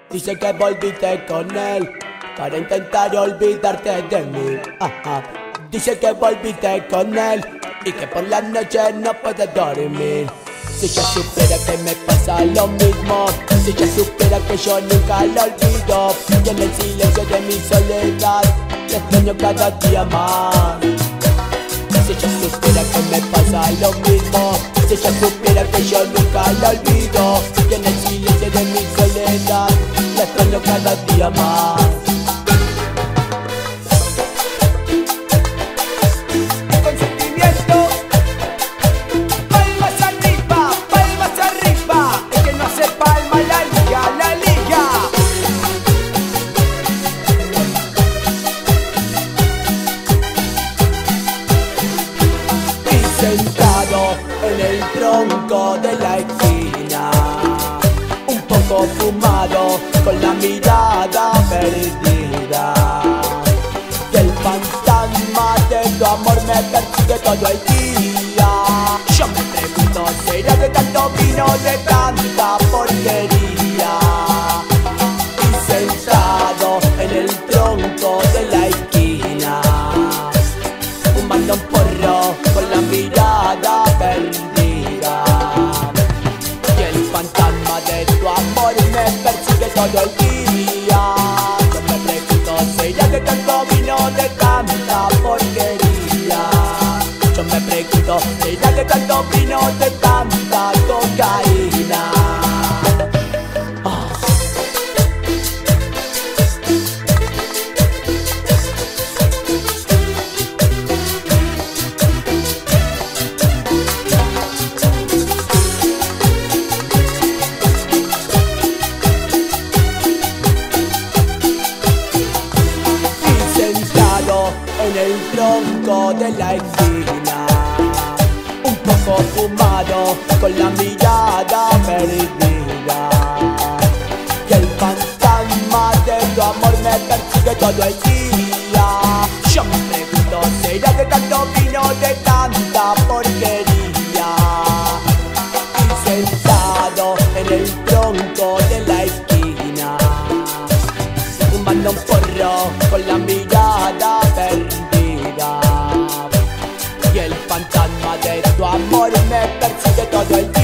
Dice que volviste con él para intentar olvidarte de mí. Dice que volviste con él y que por la noche no puedes dormir. Si ella supiera que me pasa lo mismo, si ella supiera que yo nunca la olvido, y en el silencio de mi soledad la extraño cada día más. Si ella supiera que me pasa lo mismo, si ella supiera que yo nunca la olvido, y en el silencio de mi soledad la extraño cada día más. Sentado en el tronco de la esquina, un poco fumado, con la mirada perdida, y el fantasma de tu amor me persigue todo el día. Yo me pregunto, ¿será de tanto vino, de tanta porquería? Y sentado en el tronco de la esquina, fumando un porro, con la mirada perdida, y el fantasma de tu amor me persigue todo el día. Yo me pregunto, ¿será de tanto vino, de tanta porquería? Yo me pregunto, ¿será de tanto vino, de tanta cocaína? En el tronco de la esquina, un poco fumado, con la mirada perdida, y el fantasma de tu amor me persigue todo el día. Yo me pregunto, ¿será de tanto vino, de tanta porquería? Y sentado en el tronco de la esquina, fumando un porro, con la mirada perdida, y el fantasma de tu amor me persigue todo el día.